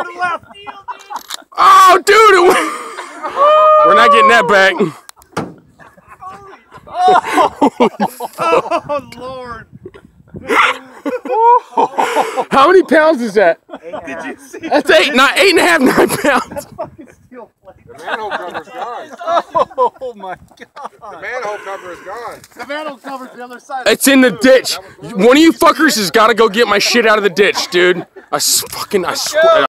to left field, dude. Oh, dude! We're not getting that back. Oh, Lord. How many pounds is that? Did you see That's 8.5, 9 pounds. fucking steel plate? The manhole cover's gone. Oh, my God. The manhole cover is gone. The manhole cover's the other side. It's in the ditch. One of you fuckers has got to go get my shit out of the ditch, dude. I swear.